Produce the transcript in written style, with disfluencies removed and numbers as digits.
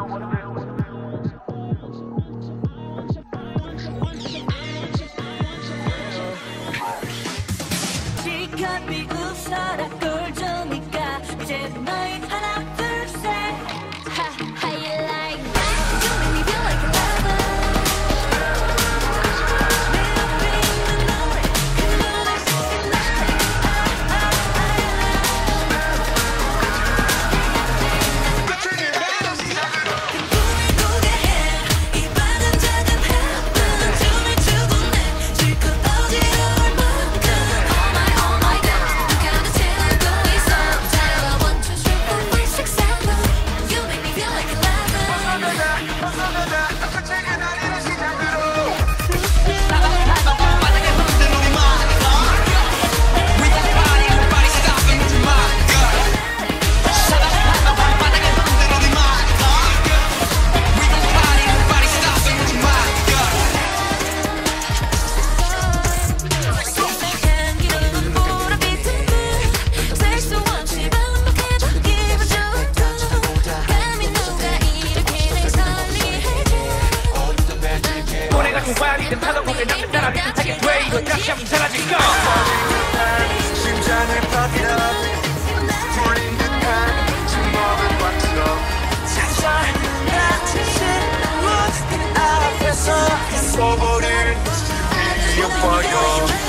시간이 웃어라 꼴조니까 이제 너희 하나 둘셋 How you like that? You make me feel like a lover 내 앞에 있는 노래 그 노래 시킨 나를 꿈을 꾸게 해 이 밤은 작은 heaven 춤을 추고 내 실컷 어지러울 만큼 Oh my God 누가 더 채우고 있어 다 1, 2, 3, 4, 5, 6, 7 You make me feel like a lover 향기로운 보랏빛 물 셀 수 없이 반복해줘 기분 좋은 꿈 감이 녹아 이렇게 날 설레게 해줘 노래가 좋아하는 파도 곡에 남는 따라 비슷하게 돼 이거 다시 한번 사라질까 심장을 pump it up 풀린 듯한 침묵을 맞춰 찬찬 같은 신문 앞에서 써버린 이 오빠여